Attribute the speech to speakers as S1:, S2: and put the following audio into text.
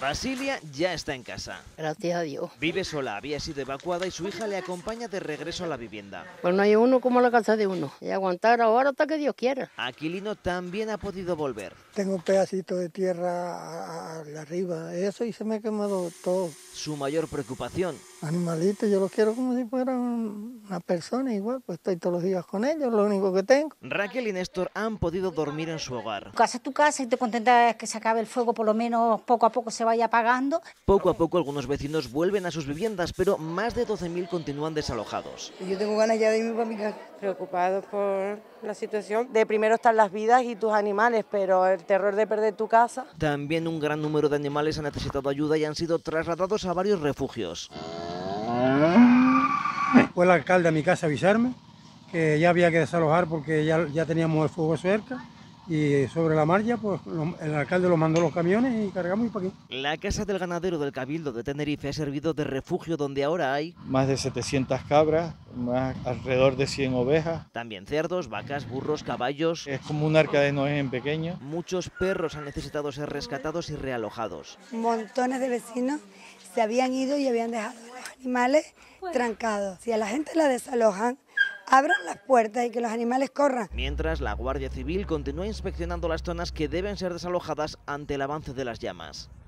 S1: Basilia ya está en casa.
S2: Gracias a Dios.
S1: Vive sola, había sido evacuada y su hija le acompaña de regreso a la vivienda.
S2: Pues no hay uno como la casa de uno. Y aguantar ahora hasta que Dios quiera.
S1: Aquilino también ha podido volver.
S3: Tengo un pedacito de tierra arriba, eso, y se me ha quemado todo.
S1: Su mayor preocupación:
S3: Animalitos, yo los quiero como si fueran una persona igual, pues estoy todos los días con ellos, lo único que tengo.
S1: Raquel y Néstor han podido dormir en su hogar.
S4: Tu casa es tu casa y te contentas que se acabe el fuego, por lo menos poco a poco se vaya apagando.
S1: Poco a poco algunos vecinos vuelven a sus viviendas, pero más de 12.000 continúan desalojados.
S3: Yo tengo ganas ya de irme para mi casa.
S5: Preocupados por la situación. De primero están las vidas y tus animales, pero el terror de perder tu casa.
S1: También un gran número de animales han necesitado ayuda y han sido trasladados a varios refugios.
S6: Fue el alcalde a mi casa a avisarme que ya había que desalojar porque ya teníamos el fuego cerca, y sobre la marcha pues el alcalde lo mandó los camiones y cargamos y para aquí.
S1: La casa del ganadero del Cabildo de Tenerife ha servido de refugio donde ahora hay
S7: más de 700 cabras, alrededor de 100 ovejas.
S1: También cerdos, vacas, burros, caballos.
S7: Es como un arca de Noé en pequeño.
S1: Muchos perros han necesitado ser rescatados y realojados.
S8: Montones de vecinos se habían ido y habían dejado los animales trancados. Si a la gente la desalojan, abran las puertas y que los animales corran.
S1: Mientras, la Guardia Civil continúa inspeccionando las zonas que deben ser desalojadas ante el avance de las llamas.